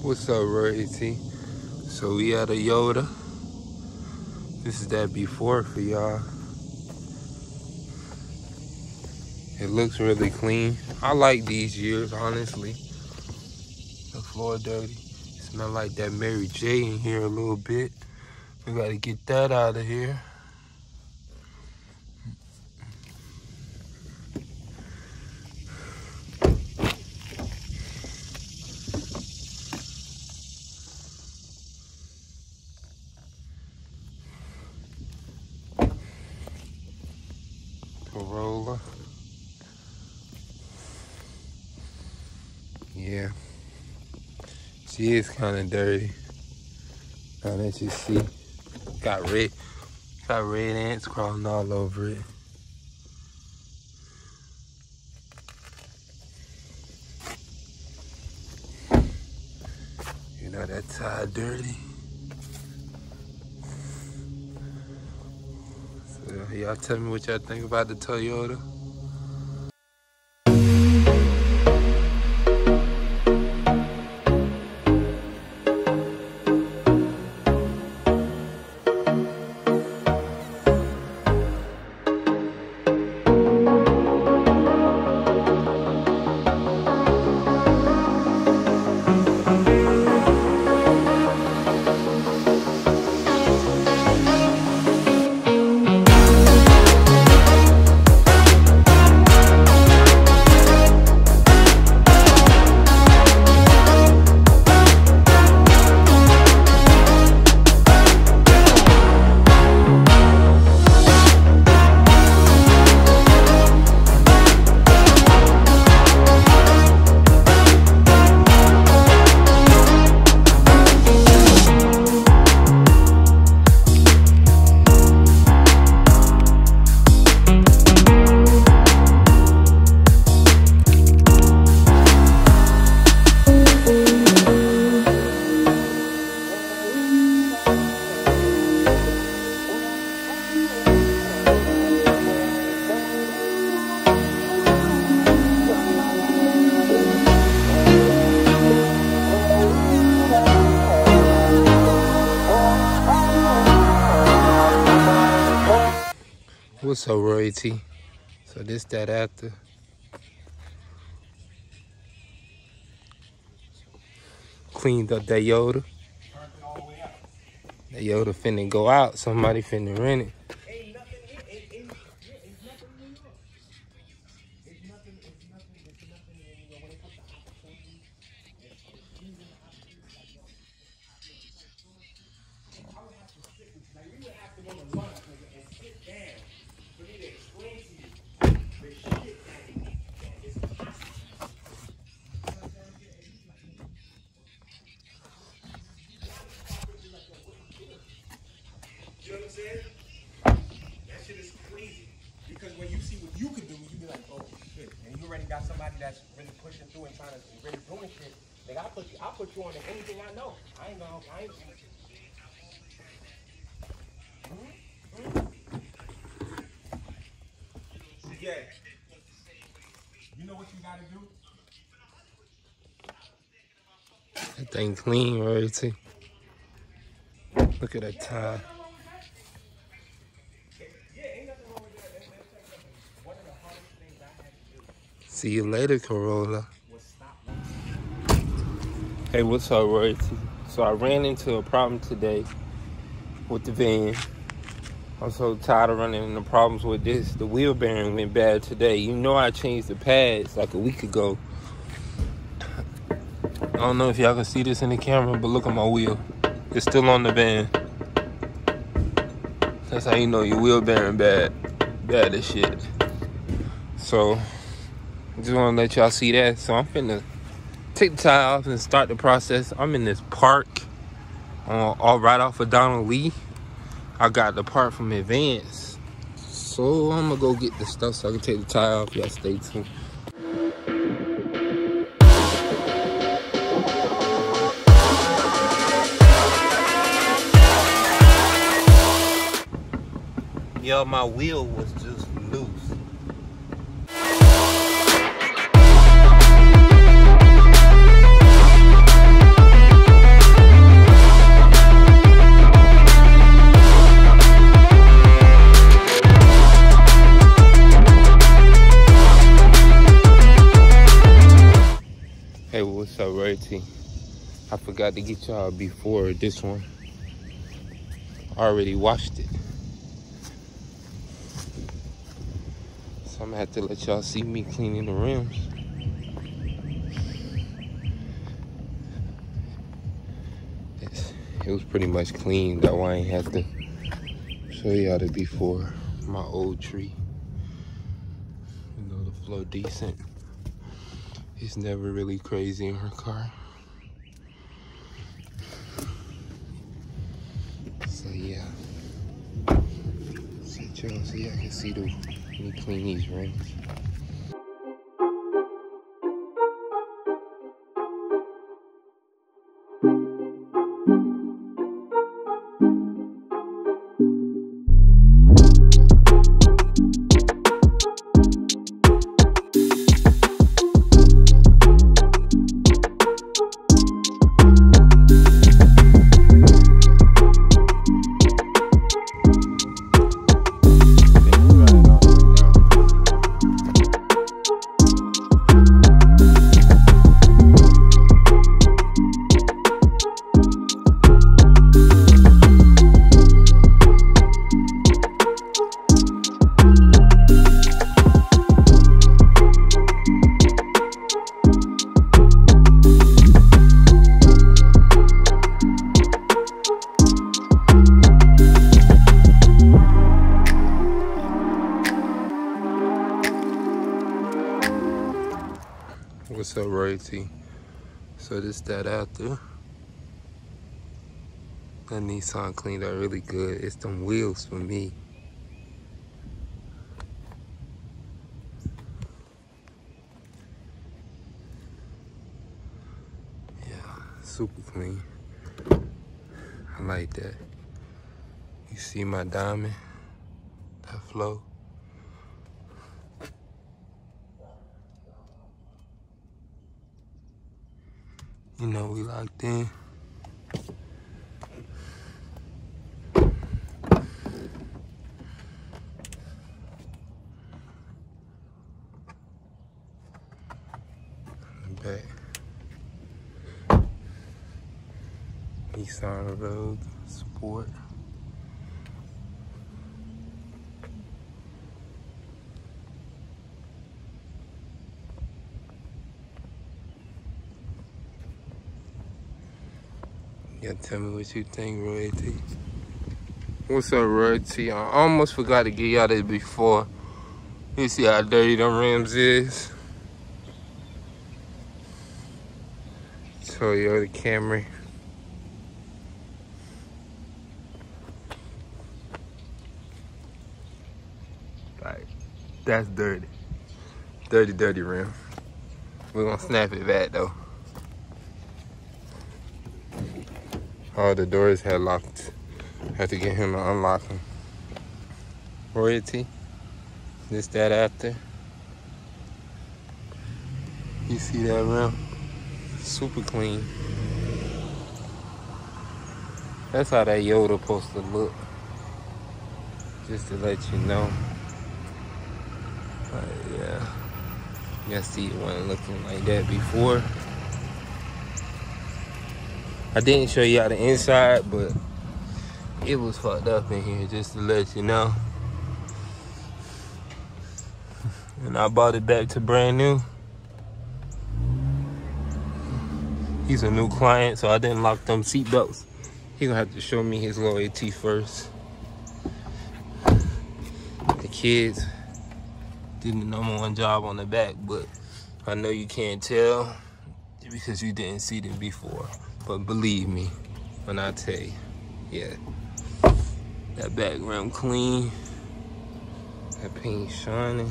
What's up, Royalty? So we at a Yoda. This is that before for y'all. It looks really clean. I like these years, honestly. The floor dirty. It smell like that Mary J in here a little bit. We gotta get that out of here. Corolla. Yeah. She is kind of dirty. Now that you see, got red ants crawling all over it. You know that tire dirty. So y'all tell me what y'all think about the Toyota. What's up, Royalty? So this that after. Cleaned up that Yoda. That Yoda finna go out. Somebody finna rent it. You know what I'm saying? That shit is crazy. Because when you see what you can do, you be like, oh shit. And you already got somebody that's really pushing through and trying to really doing shit. Like I'll put you on to anything I know. I ain't. Yeah. You know what you gotta do? That thing clean, Royalty. Look at that tire. See you later, Corolla. Hey, what's up, Royalty? So I ran into a problem today with the van. I'm so tired of running into problems with this. The wheel bearing went bad today. You know I changed the pads like a week ago. I don't know if y'all can see this in the camera, but look at my wheel. It's still on the van. That's how you know your wheel bearing bad as shit. So I just want to let y'all see that. So I'm finna take the tire off and start the process. I'm in this park all right off of Donald Lee. I got the part from Advance. So I'm gonna go get the stuff so I can take the tire off. Y'all stay tuned. Yo, my wheel was just loose. Hey, what's up, Royalty? I forgot to get y'all before this one. I already washed it. So I'm gonna have to let y'all see me cleaning the rims. It was pretty much clean. That why I ain't have to show y'all the before. My old tree. You know, the flow decent. It's never really crazy in her car. So yeah. So y'all see, I can see me clean these rims. What's up, Royalty? So this that after. That Nissan cleaned out really good. It's them wheels for me. Yeah, super clean. I like that. You see my diamond? That flow? You know we locked in. Back. Nissan Rogue Sport. Yeah, tell me what you think, Royalty. What's up, Royalty? I almost forgot to get y'all this before. You see how dirty them rims is? Toyota Camry. Like, that's dirty. Dirty, dirty rim. We're gonna snap it back though. All the doors had locked. Had to get him to unlock them. Royalty. This, that after. You see that rim? Super clean. That's how that Yoda supposed to look. Just to let you know. But yeah. You see it wasn't looking like that before. I didn't show y'all the inside, but it was fucked up in here, just to let you know. And I bought it back to brand new. He's a new client, so I didn't lock them seatbelts. He gonna have to show me his loyalty first. The kids did the #1 job on the back, but I know you can't tell because you didn't see them before. But believe me when I tell you, yeah, that back rim clean, that paint shining.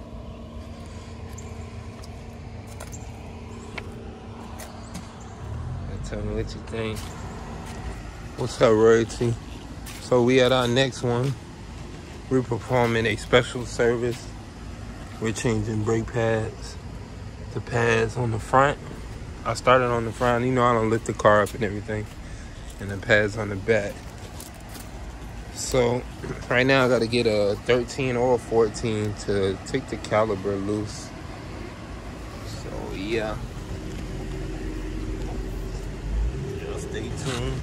Tell me what you think. What's up, Royalty? So we at our next one. We're performing a special service. We're changing brake pads, the pads on the front. I started on the front. You know I don't lift the car up and everything. And the pads on the back. So right now I got to get a 13 or a 14 to take the caliper loose. So yeah. Stay tuned.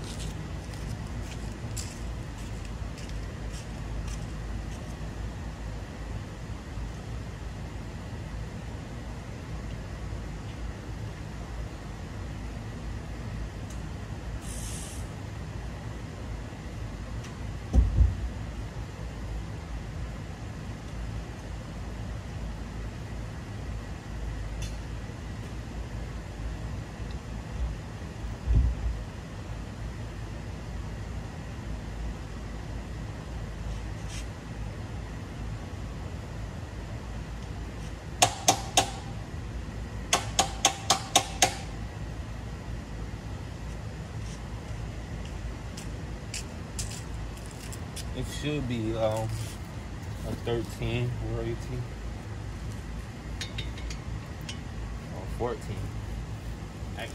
It should be a 13 or 18 or 14 actually.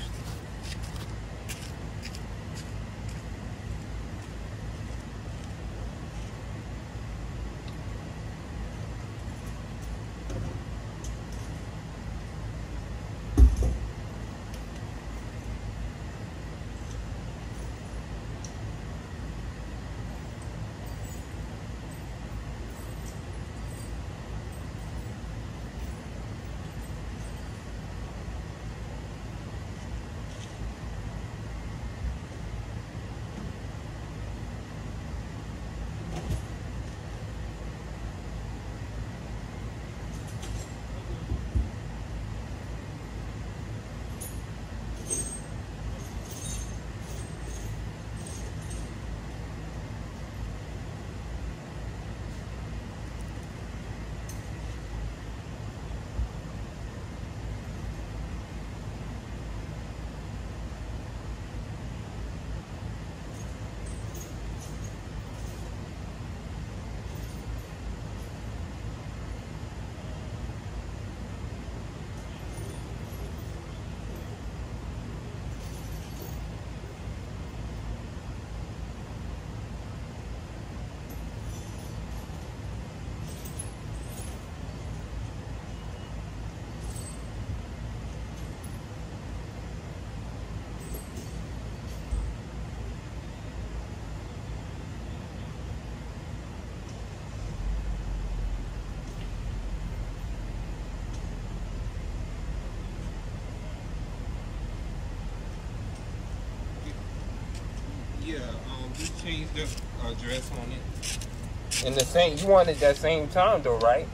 Yeah, just change the address on it. And the same, you want it that same time though, right?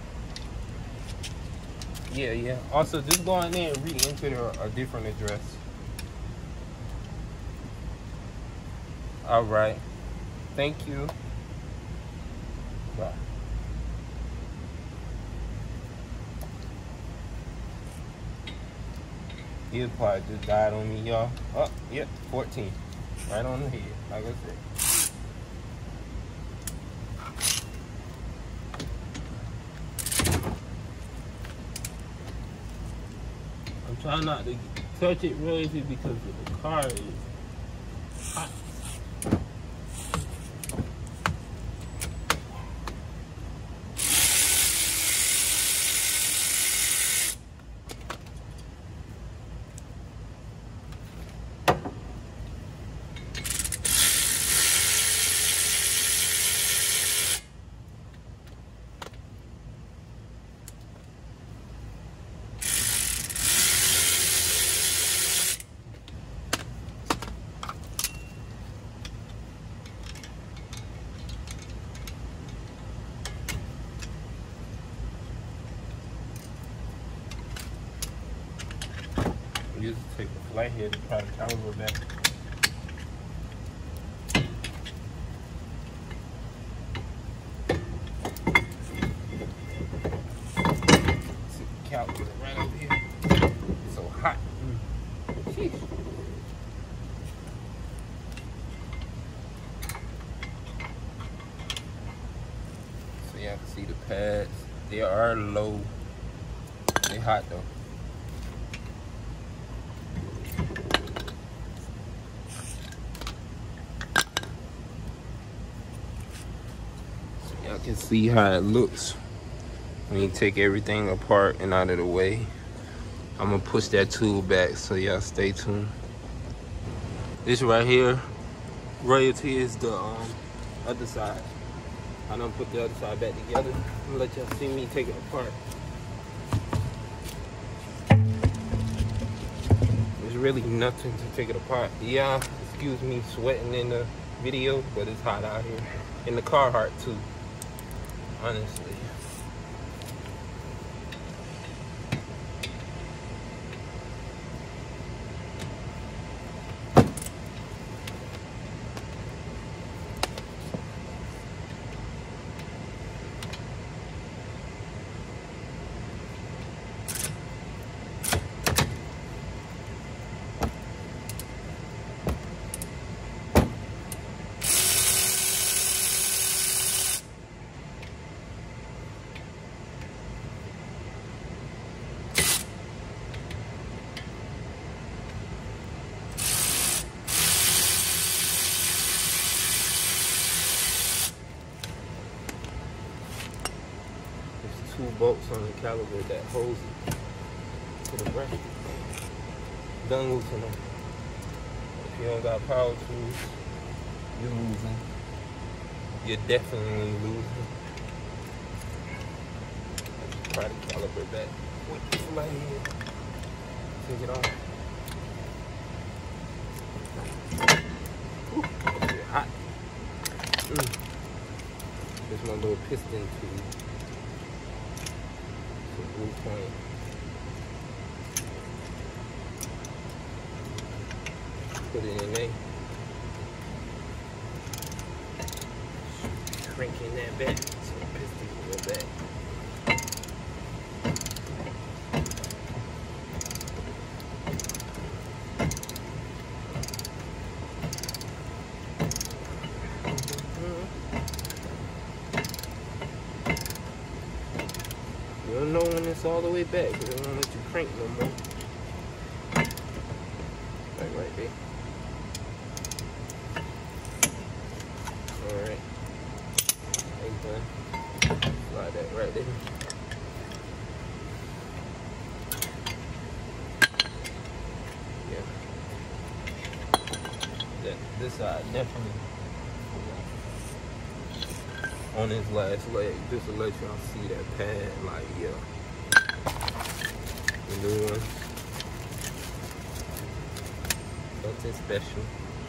Yeah, yeah. Also, just go in there and re-enter a different address. All right. Thank you. Bye. He probably just died on me, y'all. Oh, yep, 14. Right on the head, like I said. I'm trying not to touch it really because the car is hot. Just take the flathead and try to calibrate back. See the calculator right up here. It's so hot. Sheesh. So you have to see the pads. They are low. They hot though. Y'all can see how it looks when you take everything apart and out of the way. I'm gonna push that tool back, so y'all stay tuned. This right here, royalty is the other side. I done put the other side back together. I'm gonna let y'all see me take it apart. There's really nothing to take it apart. Yeah, excuse me sweating in the video, but it's hot out here. In the Carhartt too, honestly. Two bolts on the caliber that holds it to the bracket. Done loosening them. If you don't got power tools, you're losing. You're definitely losing. Try to calibrate that with this light here. Take it off. Ooh, it's hot. There's my little piston tube. Blue point. Put it in there. Cranking that back so the piston can go back. You don't know when it's all the way back, because they won't let you crank no more. Like right there. Alright. Ain't done. Slide that right there. Yeah. This side definitely on his last leg, just to let y'all see that pad, like, yeah. The new one. Nothing special.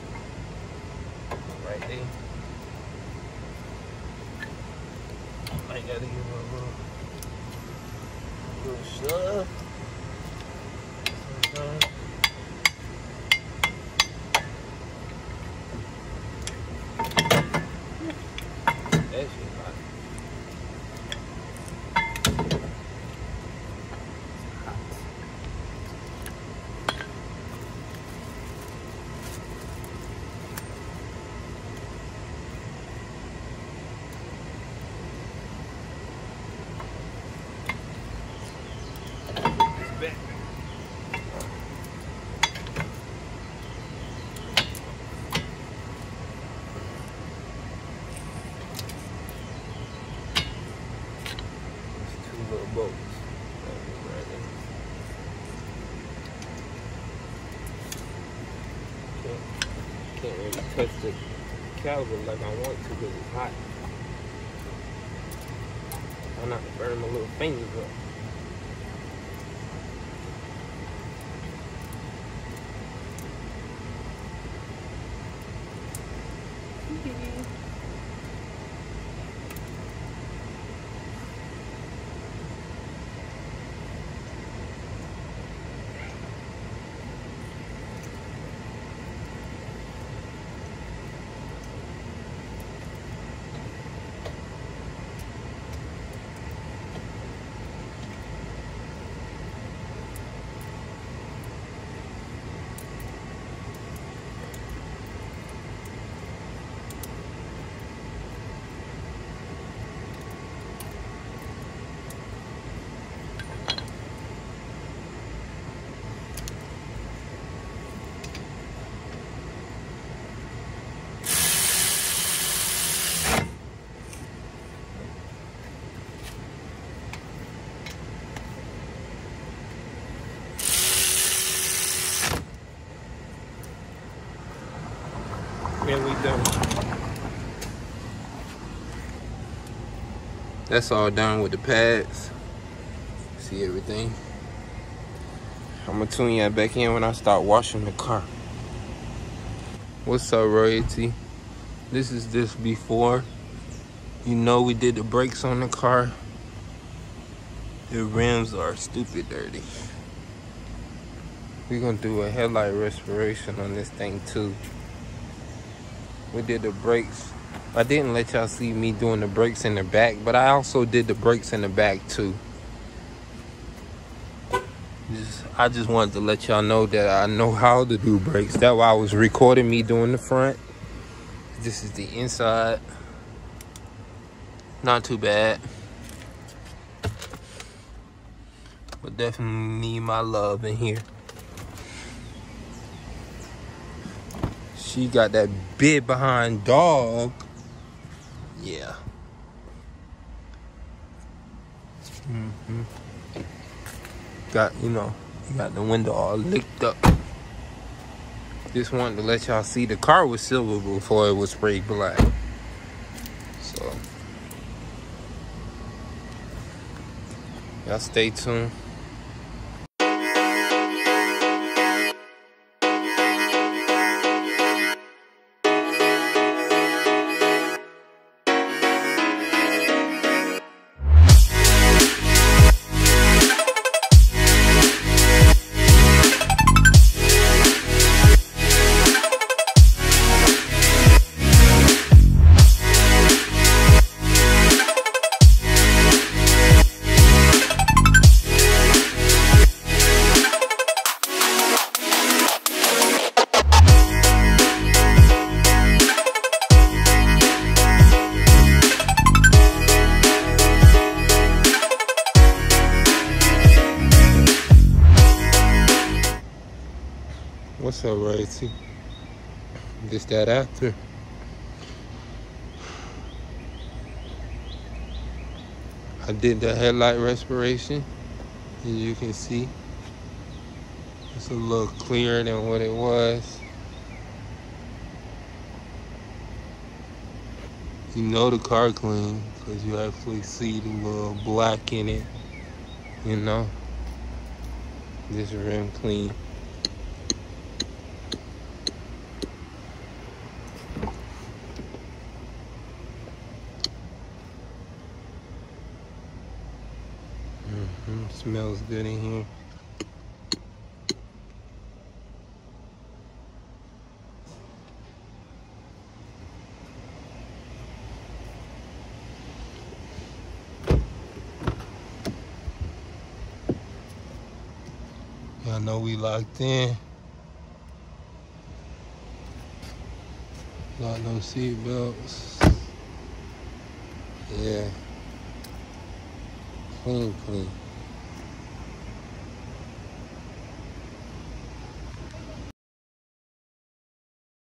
Right there. I gotta give him a little shove. Sometimes. That shit hot. It's back. Little bolts. Right there. Can't really touch the caliber like I want to because it's hot. I'm not to burn my little fingers up. and we done. That's all done with the pads. See everything. I'm gonna tune you back in when I start washing the car. What's up, Royalty? This is this before. You know we did the brakes on the car. The rims are stupid dirty. We're gonna do a headlight restoration on this thing too. We did the brakes. I didn't let y'all see me doing the brakes in the back, but I also did the brakes in the back too. I just wanted to let y'all know that I know how to do brakes. That's why I was recording me doing the front. This is the inside. Not too bad. But definitely need my love in here. She got that big behind dog. Yeah. Got, you know, you got the window all licked up. Just wanted to let y'all see the car was silver before it was sprayed black. So, y'all stay tuned. What's up, Royalty? This that after. I did the headlight restoration. As you can see, it's a little clearer than what it was. You know the car clean because you actually see the little black in it. You know, this rim clean. Smells good in here. Y'all know we locked in. Got no seat belts. Yeah. Clean.